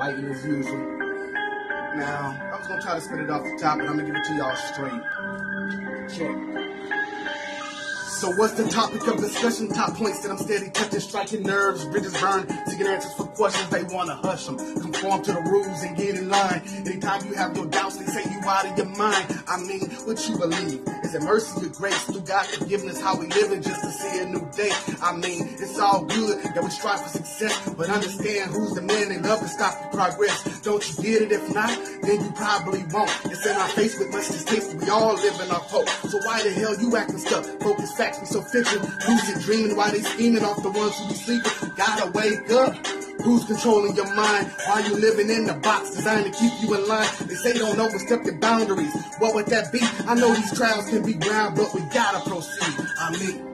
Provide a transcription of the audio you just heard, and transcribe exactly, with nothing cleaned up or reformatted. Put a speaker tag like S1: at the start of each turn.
S1: Lighting as usual. Now, I was gonna try to spit it off the top, but I'm gonna give it to y'all straight. Check. So what's the topic of discussion? Top points that I'm steady touching, striking nerves, bridges burn, seeking answers for questions. They wanna hush them, conform to the rules and get in line. Anytime you have your doubts, they say you out of your mind. I mean, what you believe? Is it mercy or grace? Through God's forgiveness, how we living just to see a new day? I mean, it's all good that we strive for success, but understand who's the man they love to stop the progress. Don't you get it? If not, then you probably won't. It's in our face with much distaste. We all live in our hope. So why the hell you acting stuck? Focus facts be so fiction. Lucid dreaming while they scheming off the ones who be sleeping. Gotta wake up. Who's controlling your mind? Why you living in the box designed to keep you in line? They say don't overstep your boundaries. What would that be? I know these trials can be ground, but we gotta proceed. I mean